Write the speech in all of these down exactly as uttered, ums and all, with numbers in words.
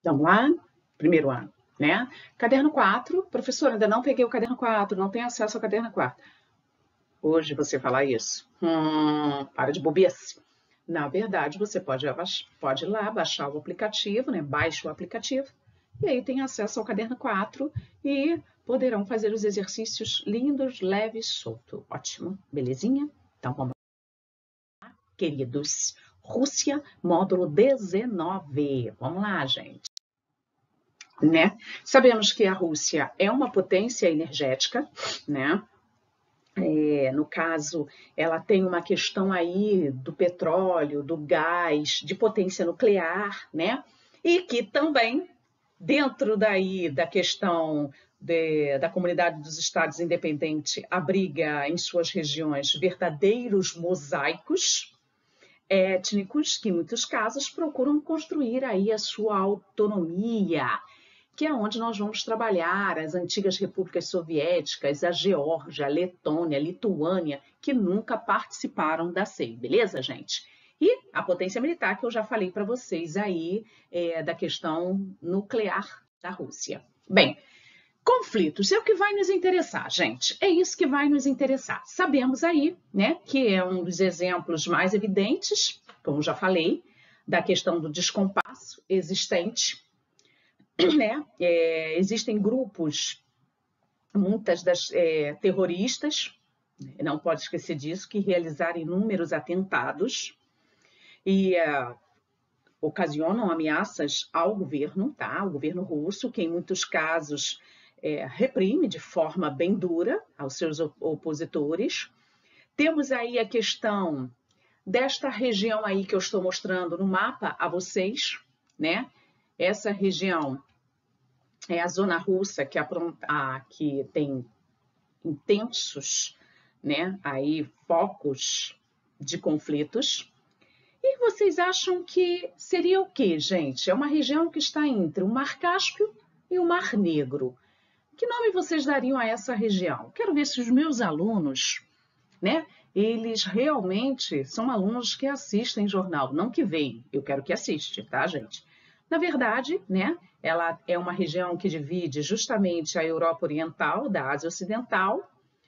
Vamos lá? Primeiro ano, né? Caderno quatro, professor, ainda não peguei o caderno quatro, não tenho acesso ao caderno quatro. Hoje você falar isso, hum, para de bobice. Na verdade, você pode, pode ir lá baixar o aplicativo, né? Baixa o aplicativo, e aí tem acesso ao caderno quatro e poderão fazer os exercícios lindos, leves, solto. Ótimo, belezinha? Então vamos lá, queridos. Rússia, módulo dezenove. Vamos lá, gente. Né? Sabemos que a Rússia é uma potência energética, né? É, no caso, ela tem uma questão aí do petróleo, do gás, de potência nuclear, né? E que também, dentro daí da questão de, da comunidade dos estados independentes, abriga em suas regiões verdadeiros mosaicos étnicos que, em muitos casos, procuram construir aí a sua autonomia, que é onde nós vamos trabalhar as antigas repúblicas soviéticas, a Geórgia, a Letônia, a Lituânia, que nunca participaram da C E I, beleza, gente? E a potência militar, que eu já falei para vocês aí, é, da questão nuclear da Rússia. Bem, conflitos é o que vai nos interessar, gente. É isso que vai nos interessar. Sabemos aí, né, que é um dos exemplos mais evidentes, como já falei, da questão do descompasso existente, né? É, existem grupos, muitas das é, terroristas, não pode esquecer disso, que realizaram inúmeros atentados e é, ocasionam ameaças ao governo, tá? Ao governo russo, que em muitos casos é, reprime de forma bem dura aos seus opositores. Temos aí a questão desta região aí que eu estou mostrando no mapa a vocês, né? Essa região é a zona russa que, a, que tem intensos, né, aí, focos de conflitos. E vocês acham que seria o quê, gente? É uma região que está entre o Mar Cáspio e o Mar Negro. Que nome vocês dariam a essa região? Quero ver se os meus alunos, né, eles realmente são alunos que assistem jornal, não que veem, eu quero que assistam, tá, gente? Na verdade, né, ela é uma região que divide justamente a Europa Oriental da Ásia Ocidental.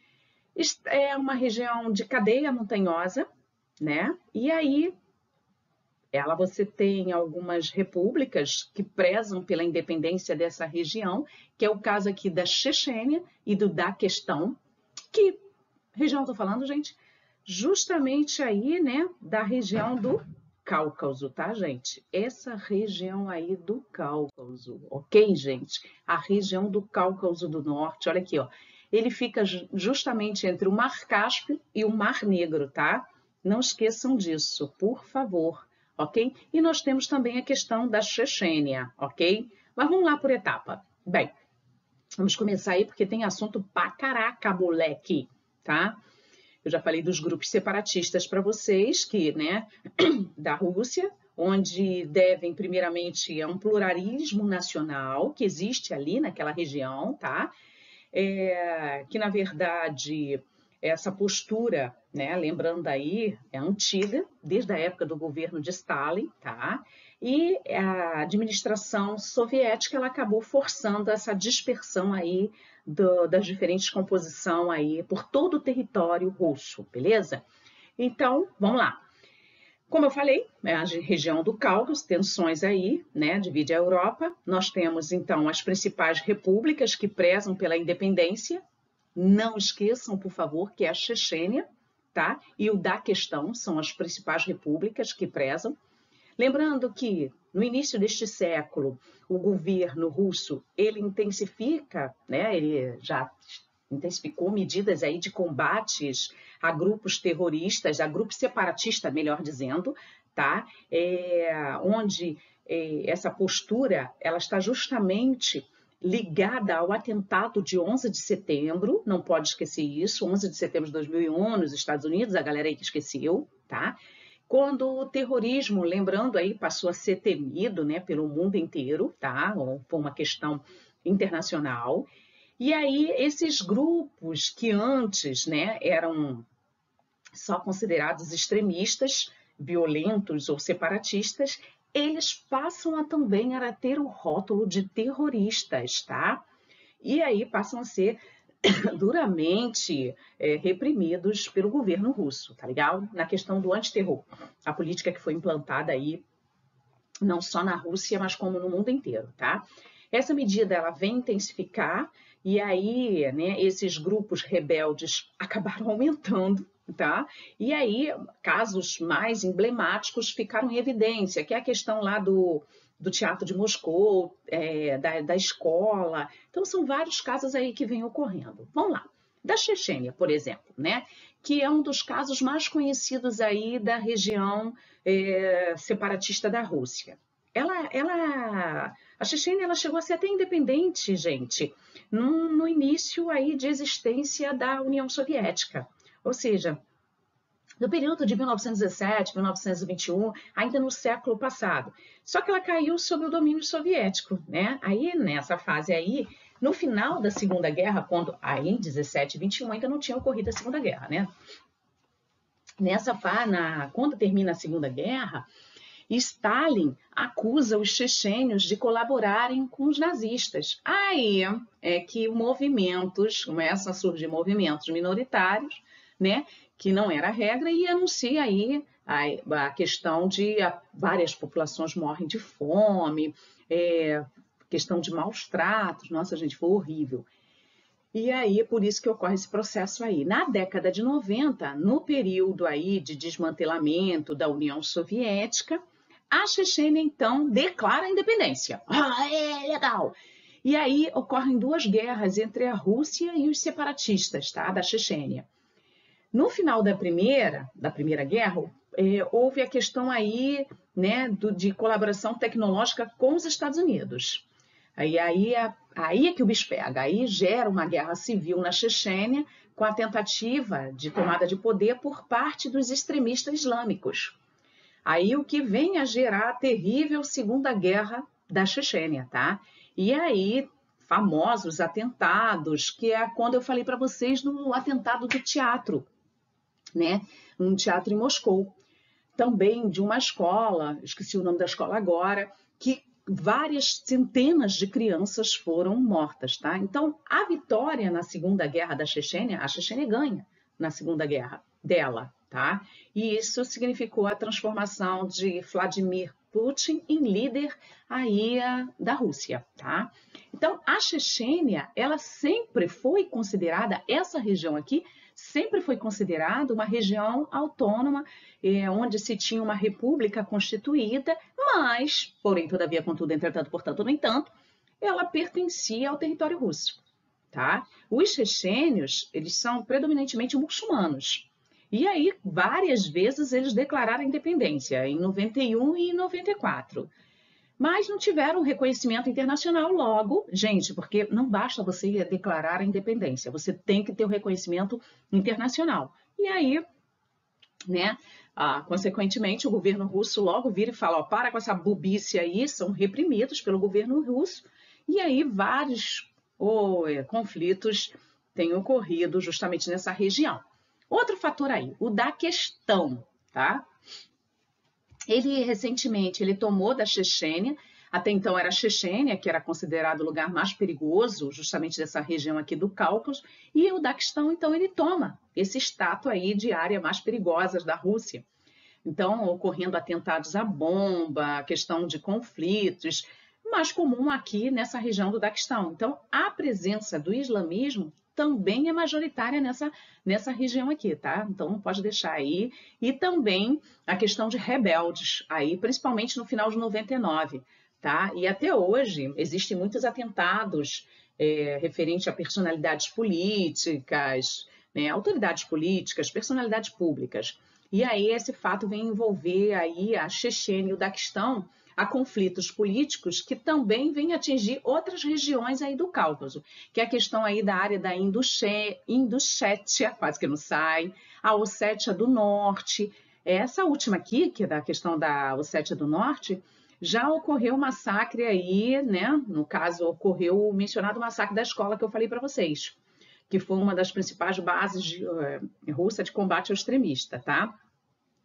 É uma região de cadeia montanhosa, né? E aí ela você tem algumas repúblicas que prezam pela independência dessa região, que é o caso aqui da Chechênia e do Daquestão. Que região estou falando, gente? Justamente aí, né, da região do Cáucaso, tá, gente? Essa região aí do Cáucaso, ok, gente? A região do Cáucaso do Norte, olha aqui, ó. Ele fica justamente entre o Mar Cáspio e o Mar Negro, tá? Não esqueçam disso, por favor, ok? E nós temos também a questão da Chechênia, ok? Mas vamos lá por etapa. Bem, vamos começar aí porque tem assunto pra caraca, moleque, tá? Eu já falei dos grupos separatistas para vocês, que, né, da Rússia, onde devem, primeiramente, a um pluralismo nacional que existe ali naquela região, tá? É, que, na verdade, essa postura, né, lembrando aí, é antiga, desde a época do governo de Stalin, tá? E a administração soviética, ela acabou forçando essa dispersão aí do, das diferentes composições aí por todo o território russo, beleza? Então, vamos lá. Como eu falei, é a região do Cáucaso, tensões aí, né, divide a Europa. Nós temos, então, as principais repúblicas que prezam pela independência. Não esqueçam, por favor, que é a Chechênia, tá? E o Daquestão são as principais repúblicas que prezam. Lembrando que, no início deste século, o governo russo, ele intensifica, né, ele já intensificou medidas aí de combates a grupos terroristas, a grupos separatistas, melhor dizendo, tá? É, onde é, essa postura, ela está justamente ligada ao atentado de onze de setembro, não pode esquecer isso, onze de setembro de dois mil e um, nos Estados Unidos, a galera aí que esqueceu, tá? Quando o terrorismo, lembrando aí, passou a ser temido, né, pelo mundo inteiro, tá? Foi uma questão internacional. E aí, esses grupos que antes, né, eram só considerados extremistas, violentos ou separatistas, eles passam a também a ter o rótulo de terroristas, tá? E aí passam a ser duramente é, reprimidos pelo governo russo, tá legal? Na questão do antiterror, a política que foi implantada aí, não só na Rússia, mas como no mundo inteiro, tá? Essa medida, ela vem intensificar, e aí, né, esses grupos rebeldes acabaram aumentando, tá? E aí, casos mais emblemáticos ficaram em evidência, que é a questão lá do, do Teatro de Moscou, é, da, da escola. Então, são vários casos aí que vêm ocorrendo. Vamos lá. Da Chechênia, por exemplo, né? Que é um dos casos mais conhecidos aí da região é, separatista da Rússia. Ela, ela, a Chechênia, ela chegou a ser até independente, gente, no, no início aí de existência da União Soviética. Ou seja, no período de mil novecentos e dezessete, mil novecentos e vinte e um, ainda no século passado. Só que ela caiu sob o domínio soviético, né? Aí, nessa fase aí, no final da Segunda Guerra, quando aí em dezessete e vinte e um ainda não tinha ocorrido a Segunda Guerra, né? Nessa fase, na, quando termina a Segunda Guerra, Stalin acusa os chechênios de colaborarem com os nazistas. Aí é que movimentos, começam a surgir movimentos minoritários, né, que não era a regra, e anuncia aí a, a questão de a, várias populações morrem de fome, é, questão de maus tratos, nossa, gente, foi horrível. E aí, é por isso que ocorre esse processo aí. Na década de noventa, no período aí de desmantelamento da União Soviética, a Chechênia, então, declara a independência. Ah, é legal! E aí ocorrem duas guerras entre a Rússia e os separatistas, tá, da Chechênia. No final da primeira, da primeira guerra, é, houve a questão aí, né, do, de colaboração tecnológica com os Estados Unidos. Aí, aí, é, aí é que o bicho pega, aí gera uma guerra civil na Chechênia com a tentativa de tomada de poder por parte dos extremistas islâmicos. Aí o que vem a gerar a terrível Segunda Guerra da Chechênia, tá? E aí, famosos atentados, que é quando eu falei para vocês no atentado do teatro, né? Um teatro em Moscou. Também de uma escola, esqueci o nome da escola agora, que várias centenas de crianças foram mortas, tá? Então, a vitória na Segunda Guerra da Chechênia, a Chechênia ganha na Segunda Guerra dela, tá? E isso significou a transformação de Vladimir Putin em líder aí da Rússia, tá? Então, a Chechênia, ela sempre foi considerada, essa região aqui, sempre foi considerada uma região autônoma, é, onde se tinha uma república constituída, mas, porém, todavia, contudo, entretanto, portanto, no entanto, ela pertencia ao território russo, tá? Os chechênios, eles são predominantemente muçulmanos. E aí, várias vezes, eles declararam a independência, em noventa e um e em noventa e quatro. Mas não tiveram reconhecimento internacional logo, gente, porque não basta você declarar a independência, você tem que ter o reconhecimento internacional. E aí, né, ah, consequentemente, o governo russo logo vira e fala, ó, para com essa bobice aí, são reprimidos pelo governo russo, e aí vários oh, é, conflitos têm ocorrido justamente nessa região. Outro fator aí, o da questão, tá? Ele, recentemente, ele tomou da Chechênia, até então era a Chechênia, que era considerado o lugar mais perigoso, justamente dessa região aqui do Cáucaso, e o Daquestão, então, ele toma esse status aí de área mais perigosa da Rússia. Então, ocorrendo atentados à bomba, questão de conflitos, mais comum aqui nessa região do Daquestão. Então, a presença do islamismo também é majoritária nessa, nessa região aqui, tá? Então, não pode deixar aí. E também a questão de rebeldes, aí, principalmente no final de noventa e nove, tá? E até hoje, existem muitos atentados é, referentes a personalidades políticas, né, autoridades políticas, personalidades públicas. E aí, esse fato vem envolver aí a Chechênia e o Daquestão, a conflitos políticos que também vêm atingir outras regiões aí do Cáucaso, que é a questão aí da área da Ingushétia, quase que não sai, a Ossétia do Norte. Essa última aqui, que é da questão da Ossétia do Norte, já ocorreu um massacre aí, né? No caso, ocorreu o mencionado massacre da escola que eu falei para vocês, que foi uma das principais bases de, uh, russa de combate ao extremista, tá?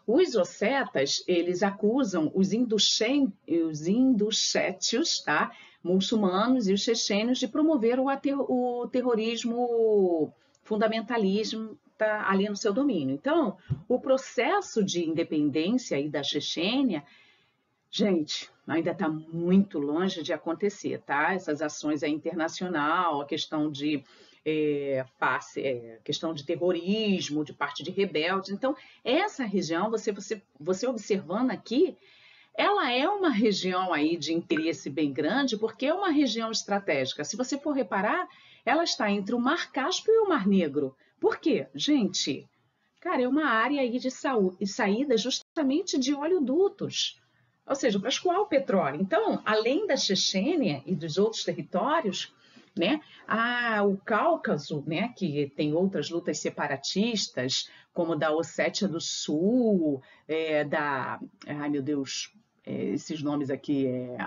Os ossetas, eles acusam os, induchen, os indushétios, tá? muçulmanos e os chechênios de promover o, ater, o terrorismo fundamentalismo tá ali no seu domínio. Então, o processo de independência aí da Chechênia, gente, ainda está muito longe de acontecer, tá? Essas ações aí internacional, a questão de é, face, é, questão de terrorismo, de parte de rebeldes. Então, essa região, você, você, você observando aqui, ela é uma região aí de interesse bem grande, porque é uma região estratégica. Se você for reparar, ela está entre o Mar Cáspio e o Mar Negro. Por quê? Gente, cara, é uma área aí de saída justamente de oleodutos, ou seja, para escoar o petróleo. Então, além da Chechênia e dos outros territórios, né, há o Cáucaso, né, que tem outras lutas separatistas, como da Ossétia do Sul, é, da... Ai, meu Deus, é, esses nomes aqui, é,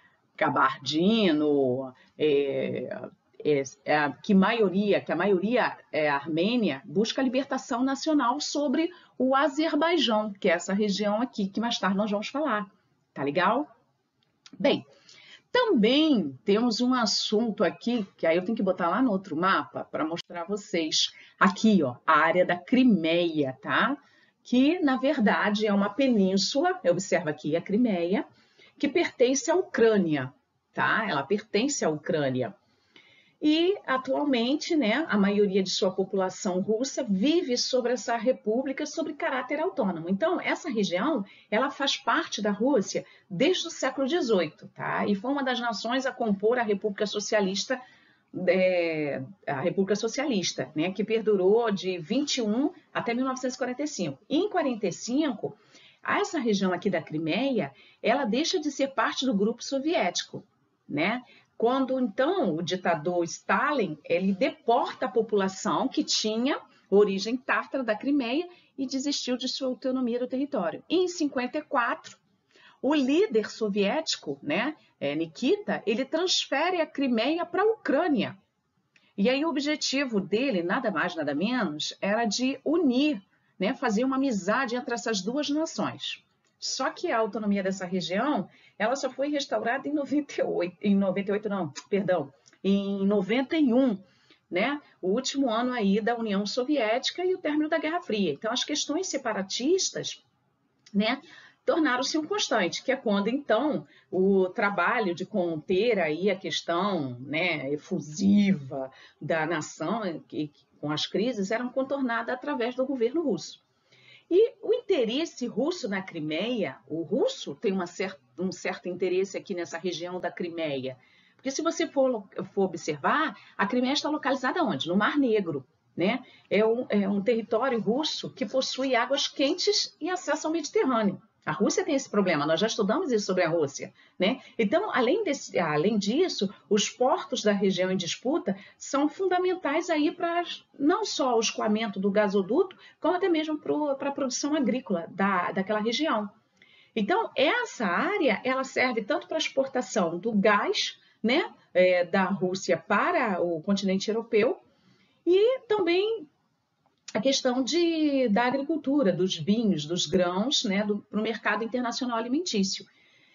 Kabardino, é, é, é, que, maioria, que a maioria é, armênia busca a libertação nacional sobre o Azerbaijão, que é essa região aqui, que mais tarde nós vamos falar. Tá legal? Bem, também temos um assunto aqui, que aí eu tenho que botar lá no outro mapa para mostrar a vocês. Aqui, ó, a área da Crimeia, tá? Que, na verdade, é uma península, observa aqui a Crimeia, que pertence à Ucrânia, tá? Ela pertence à Ucrânia. E, atualmente, né, a maioria de sua população russa vive sobre essa república sob caráter autônomo. Então, essa região, ela faz parte da Rússia desde o século dezoito, tá? E foi uma das nações a compor a República Socialista, é, a República Socialista, né, que perdurou de vinte e um até mil novecentos e quarenta e cinco. E, em quarenta e cinco, essa região aqui da Crimeia, ela deixa de ser parte do grupo soviético, né? Quando, então, o ditador Stalin, ele deporta a população que tinha origem tártara da Crimeia e desistiu de sua autonomia do território. E, em cinquenta e quatro, o líder soviético, né, Nikita, ele transfere a Crimeia para a Ucrânia. E aí o objetivo dele, nada mais, nada menos, era de unir, né, fazer uma amizade entre essas duas nações. Só que a autonomia dessa região, ela só foi restaurada em noventa e oito, em noventa e oito não, perdão, em noventa e um, né? O último ano aí da União Soviética e o término da Guerra Fria. Então, as questões separatistas, né, tornaram-se um constante, que é quando, então, o trabalho de conter aí a questão, né, efusiva da nação, que, com as crises, eram contornadas através do governo russo. E o interesse russo na Crimeia, o russo tem uma cer um certo interesse aqui nessa região da Crimeia, porque se você for, for observar, a Crimeia está localizada onde? No Mar Negro, né? É um, é um território russo que possui águas quentes e acesso ao Mediterrâneo. A Rússia tem esse problema, nós já estudamos isso sobre a Rússia, né? Então, além, desse, além disso, os portos da região em disputa são fundamentais aí para não só o escoamento do gasoduto, como até mesmo para a produção agrícola da, daquela região. Então, essa área, ela serve tanto para a exportação do gás, né, é, da Rússia para o continente europeu, e também a questão de, da agricultura, dos vinhos, dos grãos, né, para o mercado internacional alimentício.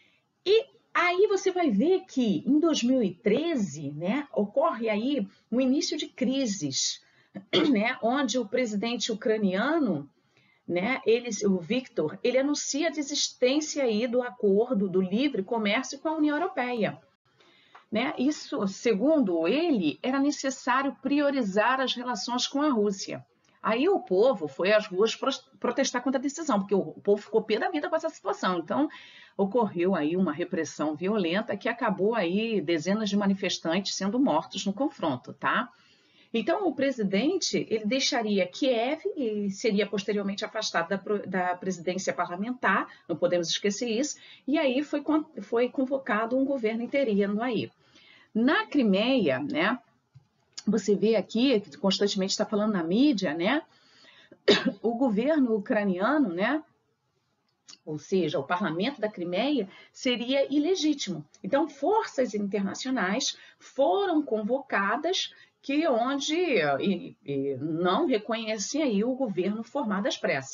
E aí você vai ver que em dois mil e treze, né, ocorre aí um início de crises, né, onde o presidente ucraniano, né, ele, o Viktor, ele anuncia a desistência aí do acordo do livre comércio com a União Europeia. Né? Isso, segundo ele, era necessário priorizar as relações com a Rússia. Aí o povo foi às ruas protestar contra a decisão, porque o povo ficou pé da vida com essa situação. Então, ocorreu aí uma repressão violenta que acabou aí dezenas de manifestantes sendo mortos no confronto, tá? Então, o presidente, ele deixaria Kiev e seria posteriormente afastado da, da presidência parlamentar, não podemos esquecer isso, e aí foi, foi convocado um governo interino aí. Na Crimeia, né, você vê aqui, que constantemente está falando na mídia, né, o governo ucraniano, né, ou seja, o parlamento da Crimeia, seria ilegítimo. Então, forças internacionais foram convocadas que onde e, e não reconhecem aí o governo formado às pressas.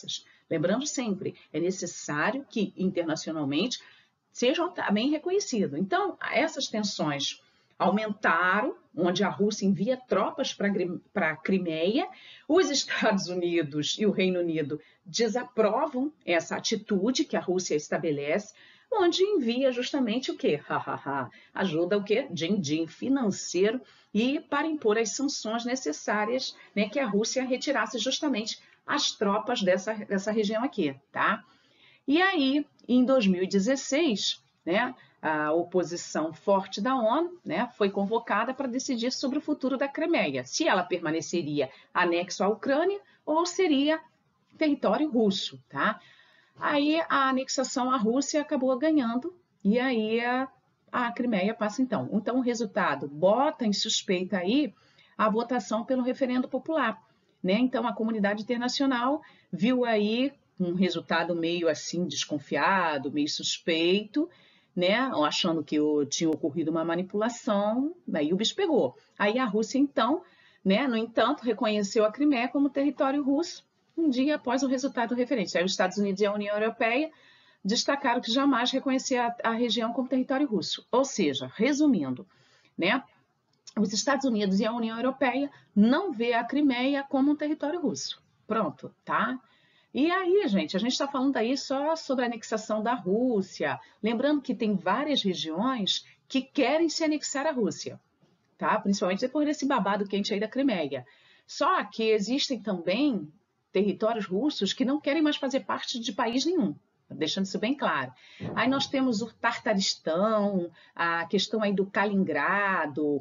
Lembrando sempre, é necessário que internacionalmente sejam também reconhecidos. Então, essas tensões aumentaram, onde a Rússia envia tropas para a Crimeia, os Estados Unidos e o Reino Unido desaprovam essa atitude que a Rússia estabelece, onde envia justamente o quê? Ajuda o quê? Din-din financeiro e para impor as sanções necessárias, né, que a Rússia retirasse justamente as tropas dessa, dessa região aqui, tá? E aí, em dois mil e dezesseis, né, a oposição forte da ONU, né, foi convocada para decidir sobre o futuro da Crimeia, se ela permaneceria anexo à Ucrânia ou seria território russo, tá? Aí a anexação à Rússia acabou ganhando e aí a, a Crimeia passa então. Então o resultado bota em suspeita aí a votação pelo referendo popular, né? Então a comunidade internacional viu aí um resultado meio assim desconfiado, meio suspeito, né? Achando que tinha ocorrido uma manipulação, aí o bicho pegou. Aí a Rússia então, né? No entanto, reconheceu a Crimeia como território russo um dia após o resultado do referendo. Aí os Estados Unidos e a União Europeia destacaram que jamais reconhecia a, a região como território russo. Ou seja, resumindo, né? Os Estados Unidos e a União Europeia não vê a Crimeia como um território russo. Pronto, tá? E aí, gente, a gente está falando aí só sobre a anexação da Rússia. Lembrando que tem várias regiões que querem se anexar à Rússia, tá? Principalmente depois desse babado quente aí da Crimeia. Só que existem também territórios russos que não querem mais fazer parte de país nenhum, deixando isso bem claro. Aí nós temos o Tartaristão, a questão aí do Kaliningrado,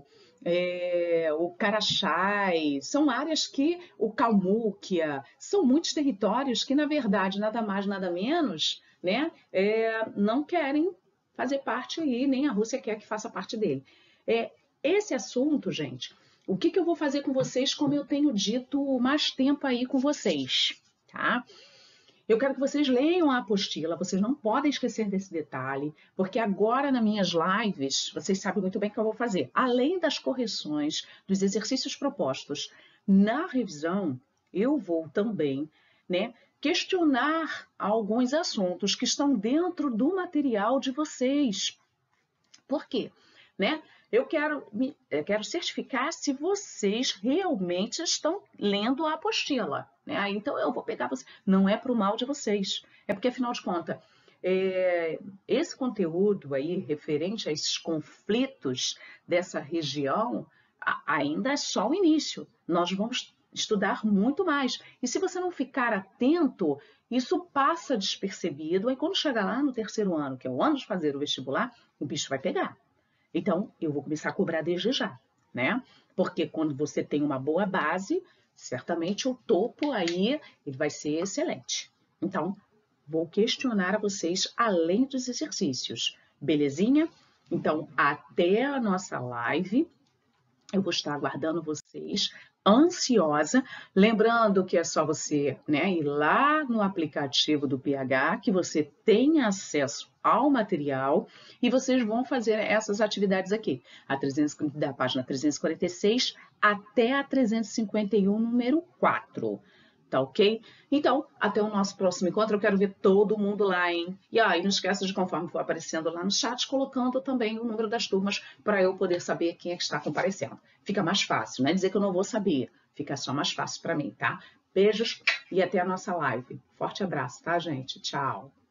é, o Karachay, são áreas que, o Kalmúquia, são muitos territórios que, na verdade, nada mais, nada menos, né, é, não querem fazer parte aí, nem a Rússia quer que faça parte dele. É, esse assunto, gente, o que, que eu vou fazer com vocês, como eu tenho dito mais tempo aí com vocês, tá? Eu quero que vocês leiam a apostila, vocês não podem esquecer desse detalhe, porque agora nas minhas lives, vocês sabem muito bem o que eu vou fazer. Além das correções dos exercícios propostos na revisão, eu vou também, né, questionar alguns assuntos que estão dentro do material de vocês. Por quê? Né? Eu quero, me, eu quero certificar se vocês realmente estão lendo a apostila, né? Então eu vou pegar vocês. Não é para o mal de vocês, é porque, afinal de contas, é, esse conteúdo aí referente a esses conflitos dessa região a, ainda é só o início. Nós vamos estudar muito mais. E se você não ficar atento, isso passa despercebido. Aí quando chegar lá no terceiro ano, que é o ano de fazer o vestibular, o bicho vai pegar. Então, eu vou começar a cobrar desde já, né? Porque quando você tem uma boa base, certamente o topo aí ele vai ser excelente. Então, vou questionar a vocês além dos exercícios, belezinha? Então, até a nossa live, eu vou estar aguardando vocês, ansiosa, lembrando que é só você, né, ir lá no aplicativo do P H, que você tem acesso ao material e vocês vão fazer essas atividades aqui, a trezentos, da página trezentos e quarenta e seis até a trezentos e cinquenta e um, número quatro. Tá ok? Então, até o nosso próximo encontro. Eu quero ver todo mundo lá, hein? E aí, ah, não esqueça de, conforme for aparecendo lá no chat, colocando também o número das turmas para eu poder saber quem é que está comparecendo. Fica mais fácil, não é dizer que eu não vou saber. Fica só mais fácil para mim, tá? Beijos e até a nossa live. Forte abraço, tá, gente? Tchau.